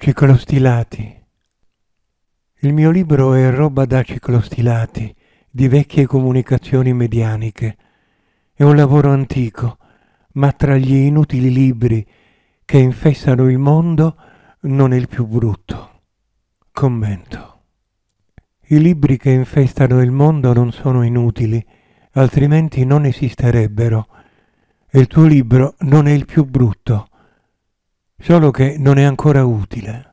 Ciclostilati. Il mio libro è roba da ciclostilati, di vecchie comunicazioni medianiche. È un lavoro antico, ma tra gli inutili libri che infestano il mondo non è il più brutto. Commento. I libri che infestano il mondo non sono inutili, altrimenti non esisterebbero. E il tuo libro non è il più brutto, solo che non è ancora utile.